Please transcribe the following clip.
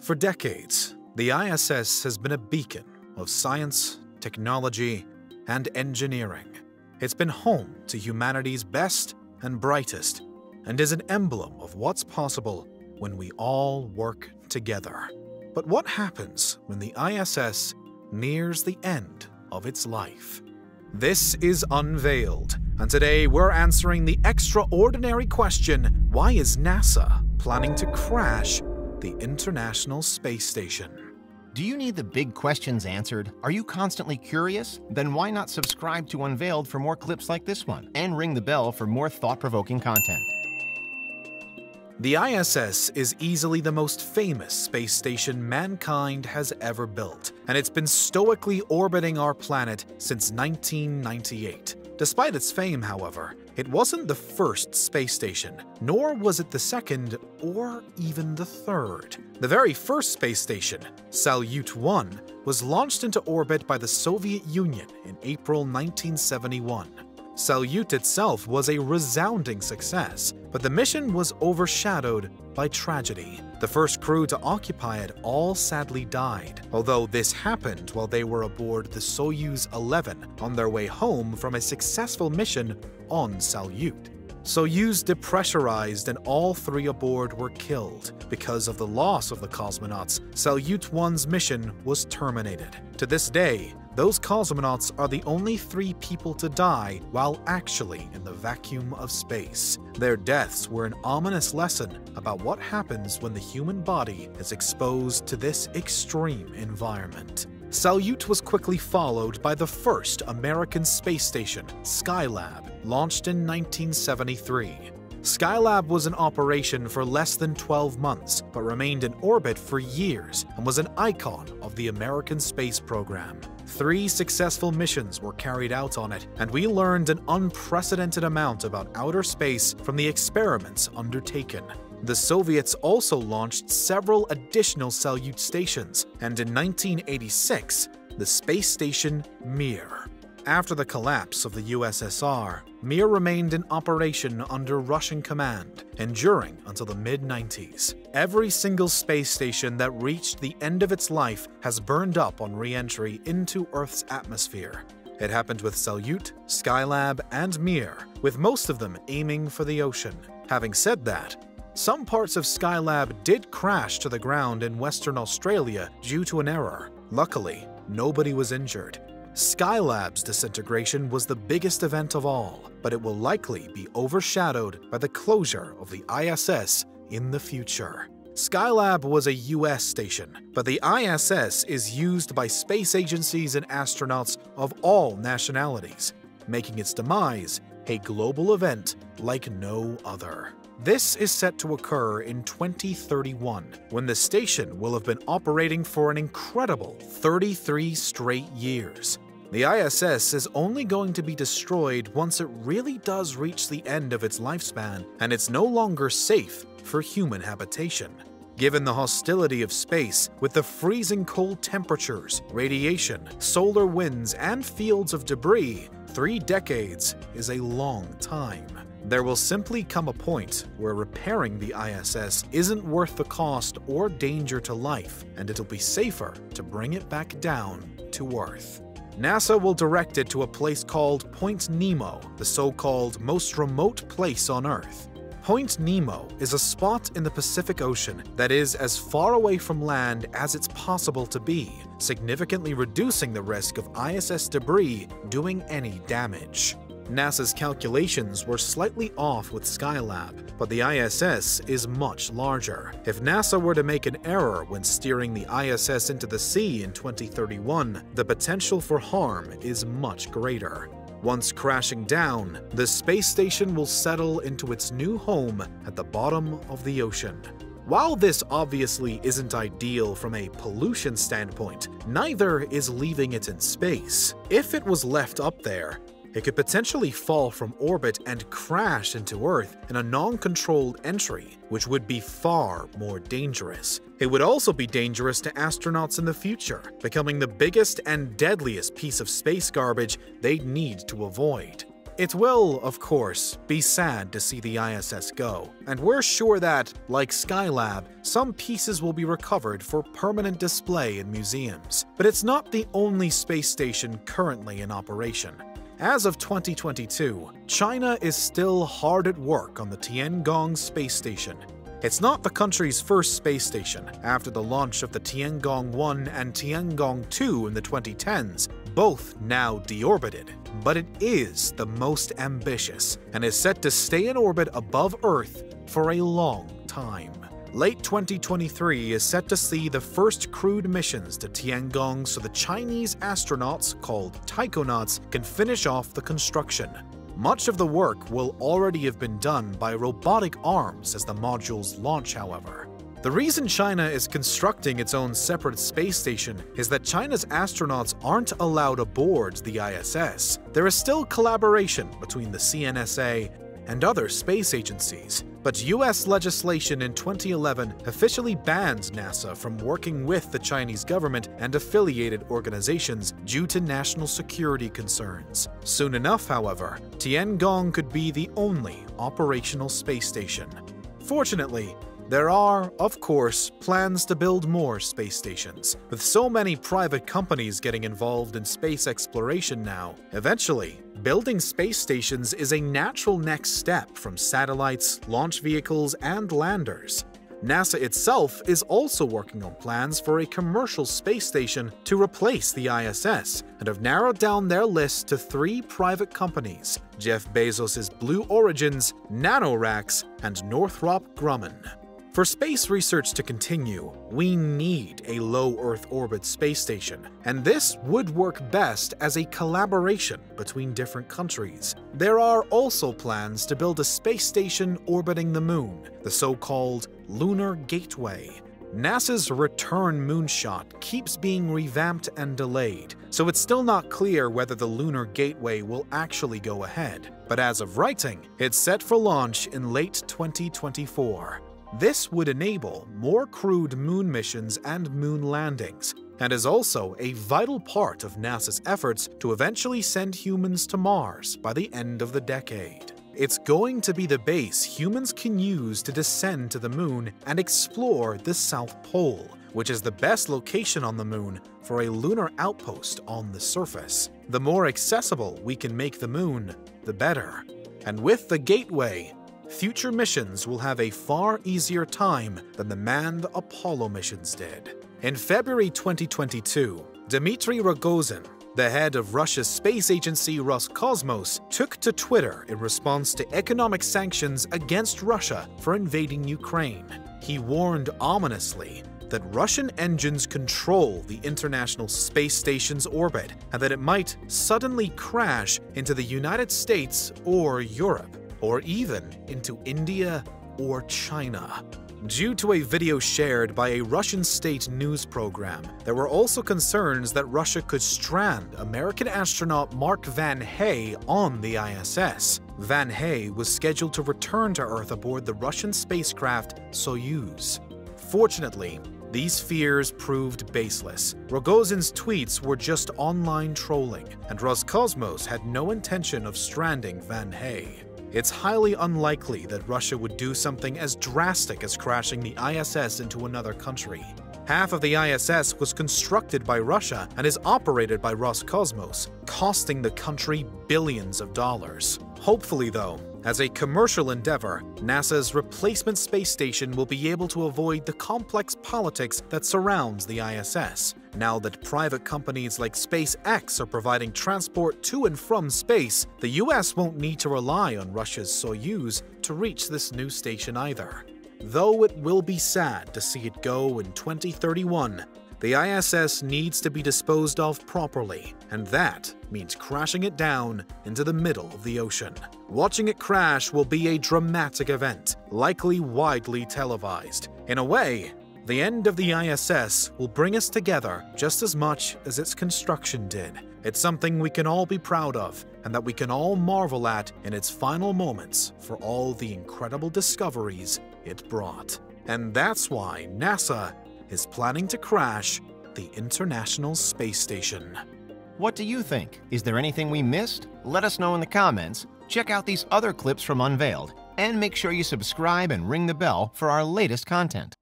For decades, the ISS has been a beacon of science, technology, and engineering. It's been home to humanity's best and brightest, and is an emblem of what's possible when we all work together. But what happens when the ISS nears the end of its life? This is Unveiled, and today we're answering the extraordinary question, why is NASA planning to crash the International Space Station? Do you need the big questions answered? Are you constantly curious? Then why not subscribe to Unveiled for more clips like this one, and ring the bell for more thought-provoking content. The ISS is easily the most famous space station mankind has ever built, and it's been stoically orbiting our planet since 1998. Despite its fame, however, it wasn't the first space station, nor was it the second or even the third. The very first space station, Salyut 1, was launched into orbit by the Soviet Union in April 1971. Salyut itself was a resounding success, but the mission was overshadowed by tragedy. The first crew to occupy it all sadly died, although this happened while they were aboard the Soyuz 11 on their way home from a successful mission on Salyut. Soyuz depressurized and all three aboard were killed. Because of the loss of the cosmonauts, Salyut 1's mission was terminated. To this day, those cosmonauts are the only 3 people to die while actually in the vacuum of space. Their deaths were an ominous lesson about what happens when the human body is exposed to this extreme environment. Salyut was quickly followed by the first American space station, Skylab, launched in 1973. Skylab was in operation for less than 12 months, but remained in orbit for years and was an icon of the American space program. 3 successful missions were carried out on it, and we learned an unprecedented amount about outer space from the experiments undertaken. The Soviets also launched several additional Salyut stations, and in 1986, the space station Mir. After the collapse of the USSR, Mir remained in operation under Russian command, enduring until the mid-90s. Every single space station that reached the end of its life has burned up on re-entry into Earth's atmosphere. It happened with Salyut, Skylab, and Mir, with most of them aiming for the ocean. Having said that, some parts of Skylab did crash to the ground in Western Australia due to an error. Luckily, nobody was injured. Skylab's disintegration was the biggest event of all, but it will likely be overshadowed by the closure of the ISS in the future. Skylab was a US station, but the ISS is used by space agencies and astronauts of all nationalities, making its demise a global event like no other. This is set to occur in 2031, when the station will have been operating for an incredible 33 straight years. The ISS is only going to be destroyed once it really does reach the end of its lifespan, and it's no longer safe for human habitation. Given the hostility of space, with the freezing cold temperatures, radiation, solar winds, and fields of debris, 3 decades is a long time. There will simply come a point where repairing the ISS isn't worth the cost or danger to life, and it'll be safer to bring it back down to Earth. NASA will direct it to a place called Point Nemo, the so-called most remote place on Earth. Point Nemo is a spot in the Pacific Ocean that is as far away from land as it's possible to be, significantly reducing the risk of ISS debris doing any damage. NASA's calculations were slightly off with Skylab, but the ISS is much larger. If NASA were to make an error when steering the ISS into the sea in 2031, the potential for harm is much greater. Once crashing down, the space station will settle into its new home at the bottom of the ocean. While this obviously isn't ideal from a pollution standpoint, neither is leaving it in space. If it was left up there, it could potentially fall from orbit and crash into Earth in a non-controlled entry, which would be far more dangerous. It would also be dangerous to astronauts in the future, becoming the biggest and deadliest piece of space garbage they'd need to avoid. It will, of course, be sad to see the ISS go, and we're sure that, like Skylab, some pieces will be recovered for permanent display in museums. But it's not the only space station currently in operation. As of 2022, China is still hard at work on the Tiangong space station. It's not the country's first space station. After the launch of the Tiangong-1 and Tiangong-2 in the 2010s, both now deorbited, but it is the most ambitious and is set to stay in orbit above Earth for a long time. Late 2023 is set to see the first crewed missions to Tiangong so the Chinese astronauts, called taikonauts, can finish off the construction. Much of the work will already have been done by robotic arms as the modules launch, however. The reason China is constructing its own separate space station is that China's astronauts aren't allowed aboard the ISS. There is still collaboration between the CNSA and other space agencies, but US legislation in 2011 officially bans NASA from working with the Chinese government and affiliated organizations due to national security concerns. Soon enough, however, Tiangong could be the only operational space station. Fortunately, there are, of course, plans to build more space stations. With so many private companies getting involved in space exploration now, eventually, building space stations is a natural next step from satellites, launch vehicles, and landers. NASA itself is also working on plans for a commercial space station to replace the ISS, and have narrowed down their list to 3 private companies: Jeff Bezos' Blue Origins, NanoRacks, and Northrop Grumman. For space research to continue, we need a low Earth orbit space station, and this would work best as a collaboration between different countries. There are also plans to build a space station orbiting the Moon, the so-called Lunar Gateway. NASA's return moonshot keeps being revamped and delayed, so it's still not clear whether the Lunar Gateway will actually go ahead. But as of writing, it's set for launch in late 2024. This would enable more crewed moon missions and moon landings, and is also a vital part of NASA's efforts to eventually send humans to Mars by the end of the decade. It's going to be the base humans can use to descend to the moon and explore the South Pole, which is the best location on the moon for a lunar outpost on the surface. The more accessible we can make the moon, the better. And with the Gateway, future missions will have a far easier time than the manned Apollo missions did. In February 2022, Dmitry Rogozin, the head of Russia's space agency Roscosmos, took to Twitter in response to economic sanctions against Russia for invading Ukraine. He warned ominously that Russian engines control the International Space Station's orbit and that it might suddenly crash into the United States or Europe, or even into India or China. Due to a video shared by a Russian state news program, there were also concerns that Russia could strand American astronaut Mark Van Hey on the ISS. Van Hey was scheduled to return to Earth aboard the Russian spacecraft Soyuz. Fortunately, these fears proved baseless. Rogozin's tweets were just online trolling, and Roscosmos had no intention of stranding Van Hey. It's highly unlikely that Russia would do something as drastic as crashing the ISS into another country. Half of the ISS was constructed by Russia and is operated by Roscosmos, costing the country billions of dollars. Hopefully, though, as a commercial endeavor, NASA's replacement space station will be able to avoid the complex politics that surrounds the ISS. Now that private companies like SpaceX are providing transport to and from space, the US won't need to rely on Russia's Soyuz to reach this new station either. Though it will be sad to see it go in 2031, the ISS needs to be disposed of properly, and that means crashing it down into the middle of the ocean. Watching it crash will be a dramatic event, likely widely televised. In a way, the end of the ISS will bring us together just as much as its construction did. It's something we can all be proud of, and that we can all marvel at in its final moments for all the incredible discoveries it brought. And that's why NASA is planning to crash the International Space Station. What do you think? Is there anything we missed? Let us know in the comments. Check out these other clips from Unveiled, and make sure you subscribe and ring the bell for our latest content.